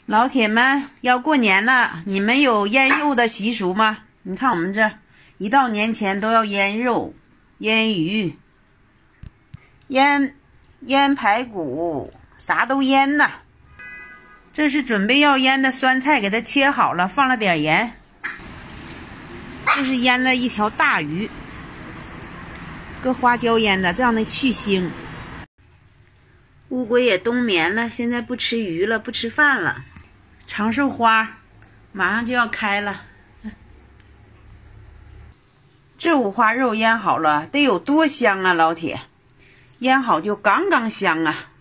老铁们，要过年了，你们有腌肉的习俗吗？你看我们这一到年前都要腌肉、腌鱼、腌排骨，啥都腌呐。这是准备要腌的酸菜，给它切好了，放了点盐。这是腌了一条大鱼，搁花椒腌的，这样的去腥。乌龟也冬眠了，现在不吃鱼了，不吃饭了。长寿花马上就要开了，这五花肉腌好了，得有多香啊，老铁！腌好就刚刚香啊。